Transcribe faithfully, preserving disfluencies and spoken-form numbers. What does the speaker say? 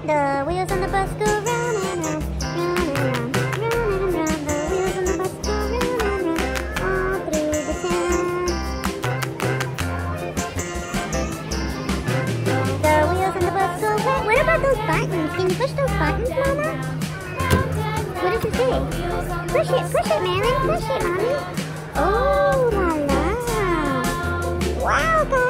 The wheels on the bus go round and round, round and round, round and round. The wheels on the bus go round and round, all through the town. The wheels on the bus go round. What about those buttons? Can you push those buttons, Mama? What does it say? Push it, push it, Marilyn. Push it, Mommy. Oh, la la. Wow, guys.